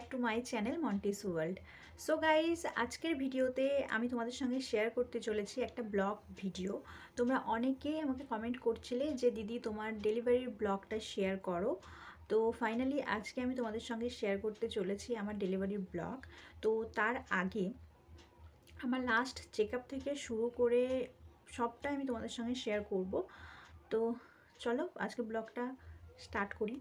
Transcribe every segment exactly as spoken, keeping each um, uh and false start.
Two my channel Monty's world. So guys, আজকের ভিডিওতে আমি তোমাদের সঙ্গে শেয়ার করতে চলেছি একটা ব্লগ ভিডিও। তোমরা অনেকেই আমাকে কমেন্ট করছিলে যে দিদি তোমার ডেলিভারির ব্লগটা শেয়ার করো। তো ফাইনালি আজকে আমি তোমাদের সঙ্গে শেয়ার করতে চলেছি আমার ডেলিভারির ব্লগ। তো তার আগে আমার লাস্ট চেক আপ থেকে শুরু করে সবটাই আমি তোমাদের সঙ্গে শেয়ার করব। তো চলো আজকে ব্লগটা স্টার্ট করি।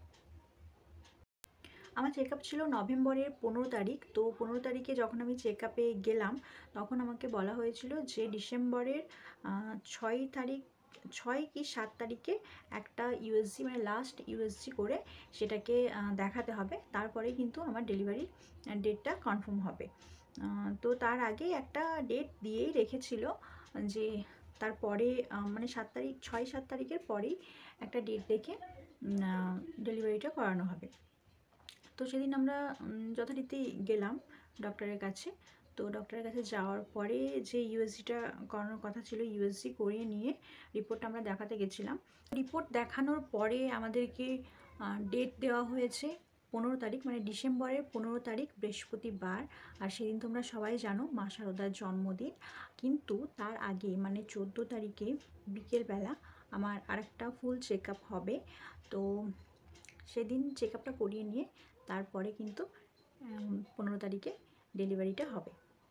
আমার চেক আপ ছিল নভেম্বরের পনেরো তারিখ। তো পনেরো তারিখে যখন আমি চেক আপে গেলাম তখন আমাকে বলা হয়েছিল যে ডিসেম্বরের ছয় তারিখ ছয় কি সাত তারিখে একটা ইউএসজি মানে লাস্ট ইউএসজি করে সেটাকে দেখাতে হবে, তারপরে কিন্তু আমার ডেলিভারি ডেটটা কনফার্ম হবে। তো তার আগে একটা ডেট দিয়েই রেখেছিল যে তারপরে মানে সাত তারিখ ছয় সাত তারিখের পরেই একটা ডেট দেখে ডেলিভারিটা করানো হবে। তো সেদিন আমরা যথারীতি গেলাম ডক্টরের কাছে। তো ডক্টরের কাছে যাওয়ার পরে যে ইউএসজিটা করানোর কথা ছিল ইউএসজি করিয়ে নিয়ে রিপোর্টটা আমরা দেখাতে গেছিলাম। রিপোর্ট দেখানোর পরে আমাদেরকে ডেট দেওয়া হয়েছে পনেরো তারিখ, মানে ডিসেম্বরের পনেরো তারিখ বৃহস্পতিবার। আর সেদিন তোমরা সবাই জানো মা শারদার জন্মদিন। কিন্তু তার আগে মানে চোদ্দো তারিখে বিকেলবেলা আমার আরেকটা ফুল চেক আপ হবে। তো সেদিন চেক আপটা করিয়ে নিয়ে তারপরে কিন্তু পনেরো তারিখে ডেলিভারিটা হবে।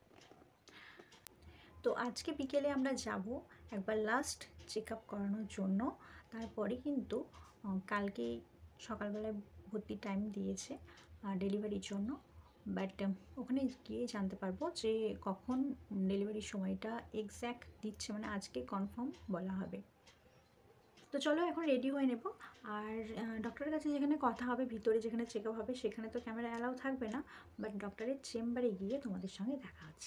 তো আজকে বিকেলে আমরা যাব একবার লাস্ট চেক আপ করানোর জন্য। তারপরে কিন্তু কালকে সকালবেলায় ভর্তি টাইম দিয়েছে ডেলিভারির জন্য। বাট ওখানে গিয়ে জানতে পারবো যে কখন ডেলিভারির সময়টা এক্স্যাক্ট দিচ্ছে, মানে আজকে কনফার্ম বলা হবে। তো চলো এখন রেডি হয়ে নেব। আর ডক্টরের কাছে যেখানে কথা হবে, ভিতরে যেখানে চেক আপ হবে, সেখানে তো ক্যামেরা অ্যালাউ থাকবে না, বাট ডক্টরের চেম্বারে গিয়ে তোমাদের সঙ্গে দেখা হচ্ছে।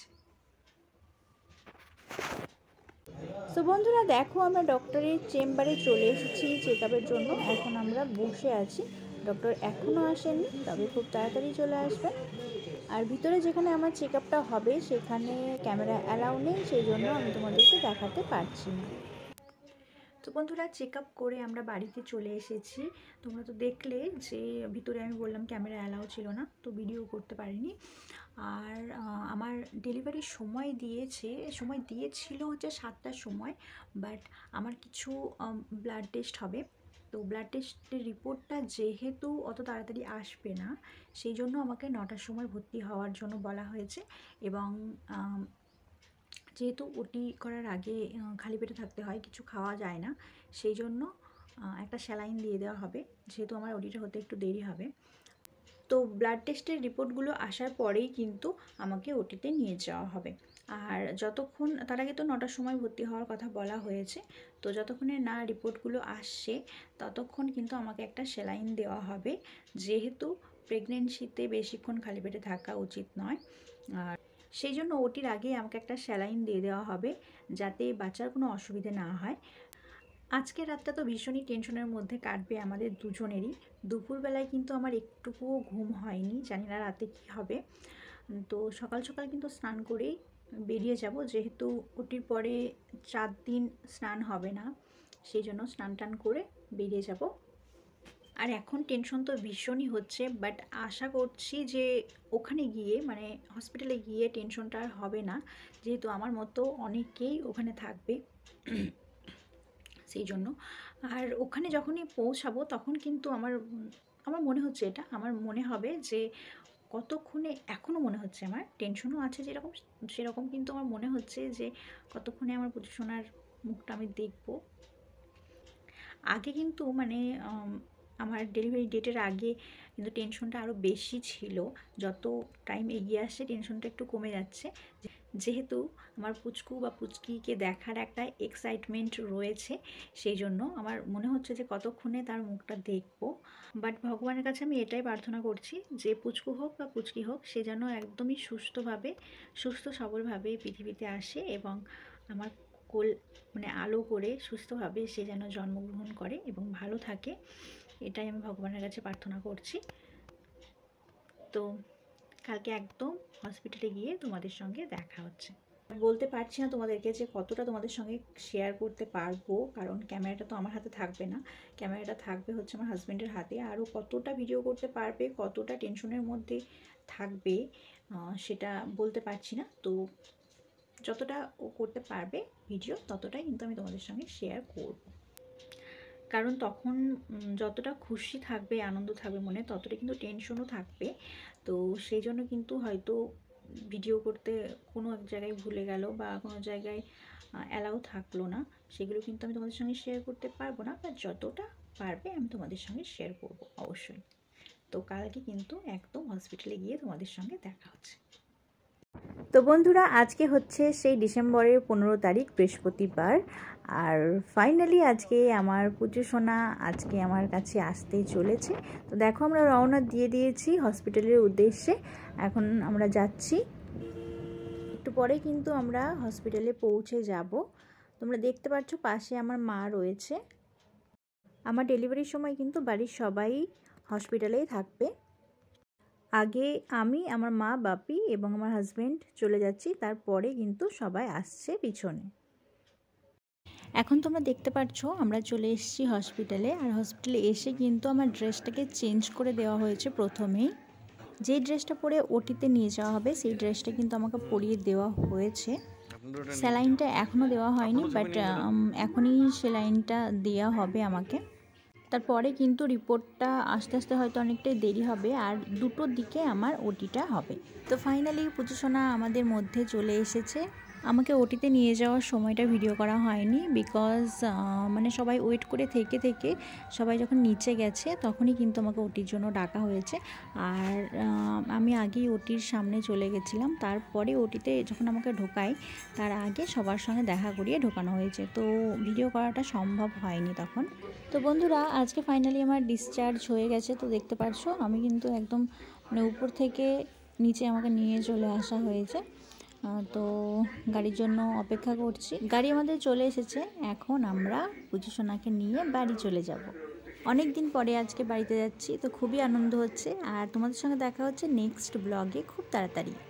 তো বন্ধুরা দেখো, আমরা ডক্টরের চেম্বারে চলে এসেছি চেক আপের জন্য। এখন আমরা বসে আছি, ডক্টর এখনও আসেনি, তবে খুব তাড়াতাড়ি চলে আসবে। আর ভিতরে যেখানে আমার চেক আপটা হবে সেখানে ক্যামেরা অ্যালাউ নেই, সেই জন্য আমি তোমাদেরকে দেখাতে পারছি না। তো বন্ধুরা, চেক আপ করে আমরা বাড়িতে চলে এসেছি। তোমরা তো দেখলে যে ভিতরে আমি বললাম ক্যামেরা অ্যালাউ ছিল না, তো ভিডিও করতে পারিনি। আর আমার ডেলিভারির সময় দিয়েছে সময় দিয়েছিল হচ্ছে সাতটার সময়, বাট আমার কিছু ব্লাড টেস্ট হবে। তো ব্লাড টেস্টের রিপোর্টটা যেহেতু অত তাড়াতাড়ি আসবে না, সেই জন্য আমাকে নটার সময় ভর্তি হওয়ার জন্য বলা হয়েছে। এবং যেহেতু ওটি করার আগে খালি পেটে থাকতে হয়, কিছু খাওয়া যায় না, সেই জন্য একটা স্যালাইন দিয়ে দেওয়া হবে, যেহেতু আমার ওটিটা হতে একটু দেরি হবে। তো ব্লাড টেস্টের রিপোর্টগুলো আসার পরেই কিন্তু আমাকে ওটিতে নিয়ে যাওয়া হবে। আর যতক্ষণ তার আগে তো নটার সময় ভর্তি হওয়ার কথা বলা হয়েছে, তো যতক্ষণে না রিপোর্টগুলো আসছে ততক্ষণ কিন্তু আমাকে একটা স্যালাইন দেওয়া হবে, যেহেতু প্রেগনেন্সিতে বেশিক্ষণ খালি পেটে থাকা উচিত নয়। আর সেই জন্য ওটির আগে আমাকে একটা স্যালাইন দিয়ে দেওয়া হবে, যাতে বাচ্চার কোনো অসুবিধে না হয়। আজকে রাতটা তো ভীষণই টেনশনের মধ্যে কাটবে আমাদের দুজনেরই। দুপুরবেলায় কিন্তু আমার একটুকুও ঘুম হয়নি, জানি না রাতে কী হবে। তো সকাল সকাল কিন্তু স্নান করেই বেরিয়ে যাব, যেহেতু ওটির পরে চার দিন স্নান হবে না, সেই জন্য স্নান টান করে বেরিয়ে যাব। আর এখন টেনশন তো ভীষণই হচ্ছে, বাট আশা করছি যে ওখানে গিয়ে মানে হসপিটালে গিয়ে টেনশনটা আর হবে না, যেহেতু আমার মতো অনেকেই ওখানে থাকবে, সেই জন্য। আর ওখানে যখনই পৌঁছাবো তখন কিন্তু আমার আমার মনে হচ্ছে এটা আমার মনে হবে যে কতক্ষণে, এখনও মনে হচ্ছে আমার টেনশনও আছে যেরকম সেরকম, কিন্তু আমার মনে হচ্ছে যে কতক্ষণে আমার পুজোসোনার মুখটা আমি দেখব। আগে কিন্তু মানে আমার ডেলিভারি ডেটের আগে কিন্তু টেনশনটা আরও বেশি ছিল, যত টাইম এগিয়ে আসছে টেনশনটা একটু কমে যাচ্ছে, যেহেতু আমার পুচকু বা পুচকিকে দেখার একটা এক্সাইটমেন্ট রয়েছে, সেই জন্য আমার মনে হচ্ছে যে কতক্ষণে তার মুখটা দেখব। বাট ভগবানের কাছে আমি এটাই প্রার্থনা করছি যে পুচকু হোক বা পুচকি হোক, সে যেন একদমই সুস্থভাবে সুস্থ সবলভাবে পৃথিবীতে আসে এবং আমার কোল মানে আলো করে সুস্থভাবে সে যেন জন্মগ্রহণ করে এবং ভালো থাকে, এটাই আমি ভগবানের কাছে প্রার্থনা করছি। তো কালকে একদম হসপিটালে গিয়ে তোমাদের সঙ্গে দেখা হচ্ছে। বলতে পারছি না তোমাদেরকে যে কতটা তোমাদের সঙ্গে শেয়ার করতে পারবো, কারণ ক্যামেরাটা তো আমার হাতে থাকবে না, ক্যামেরাটা থাকবে হচ্ছে আমার হাজব্যান্ডের হাতে। আরও কতটা ভিডিও করতে পারবে, কতটা টেনশনের মধ্যে থাকবে সেটা বলতে পারছি না। তো যতটা ও করতে পারবে ভিডিও ততটাই কিন্তু আমি তোমাদের সঙ্গে শেয়ার করব, কারণ তখন যতটা খুশি থাকবে, আনন্দ থাকবে মনে, ততটা কিন্তু টেনশনও থাকবে। তো সেই জন্য কিন্তু হয়তো ভিডিও করতে কোনো এক জায়গায় ভুলে গেল বা কোনো জায়গায় অ্যালাউ থাকলো না, সেগুলো কিন্তু আমি তোমাদের সঙ্গে শেয়ার করতে পারবো না, বা যতটা পারবে আমি তোমাদের সঙ্গে শেয়ার করব অবশ্যই। তো কালকে কিন্তু একদম হসপিটালে গিয়ে তোমাদের সঙ্গে দেখা হচ্ছে। তো বন্ধুরা, আজকে হচ্ছে সেই ডিসেম্বরের পনেরো তারিখ বৃহস্পতিবার, আর ফাইনালি আজকে আমার পুজো সোনা আজকে আমার কাছে আসতে চলেছে। তো দেখো আমরা রওনা দিয়ে দিয়েছি হসপিটালের উদ্দেশ্যে, এখন আমরা যাচ্ছি। একটু পরে কিন্তু আমরা হসপিটালে পৌঁছে যাব। তোমরা দেখতে পাচ্ছ পাশে আমার মা রয়েছে। আমার ডেলিভারির সময় কিন্তু বাড়ির সবাই হসপিটালেই থাকবে। আগে আমি, আমার মা, বাপি এবং আমার হাজব্যান্ড চলে যাচ্ছি, তারপরে কিন্তু সবাই আসছে পিছনে। এখন তোমরা দেখতে পাচ্ছ আমরা চলে এসেছি হসপিটালে, আর হসপিটালে এসে কিন্তু আমার ড্রেসটাকে চেঞ্জ করে দেওয়া হয়েছে। প্রথমেই যে ড্রেসটা পরে ওটিতে নিয়ে যাওয়া হবে সেই ড্রেসটা কিন্তু আমাকে পরিয়ে দেওয়া হয়েছে। স্যালাইনটা এখনও দেওয়া হয়নি, বাট এখনই স্যালাইনটা দেওয়া হবে আমাকে। তারপরে কিন্তু রিপোর্টটা আস্তে আস্তে হয়তো অনেকটাই দেরি হবে, আর দুটোর দিকে আমার ওটিটা হবে। তো ফাইনালি পুজো সোনা আমাদের মধ্যে চলে এসেছে। আমাকে ওটিতে নিয়ে যাওয়ার সময়টা ভিডিও করা হয়নি, বিকজ মানে সবাই ওয়েট করে থেকে থেকে সবাই যখন নিচে গেছে তখনই কিন্তু আমাকে ওটির জন্য ডাকা হয়েছে। আর আমি আগেই ওটির সামনে চলে গেছিলাম, তারপরে ওটিতে যখন আমাকে ঢোকাই তার আগে সবার সঙ্গে দেখা করিয়ে ঢোকানো হয়েছে, তো ভিডিও করাটা সম্ভব হয়নি তখন। তো বন্ধুরা, আজকে ফাইনালি আমার ডিসচার্জ হয়ে গেছে। তো দেখতে পাচ্ছ আমি কিন্তু একদম মানে উপর থেকে নিচে আমাকে নিয়ে চলে আসা হয়েছে। তো গাড়ির জন্য অপেক্ষা করছি। গাড়ি আমাদের চলে এসেছে, এখন আমরা পুজো সোনাকে নিয়ে বাড়ি চলে যাব। অনেক দিন পরে আজকে বাড়িতে যাচ্ছি, তো খুবই আনন্দ হচ্ছে। আর তোমাদের সঙ্গে দেখা হচ্ছে নেক্সট ব্লগে খুব তাড়াতাড়ি।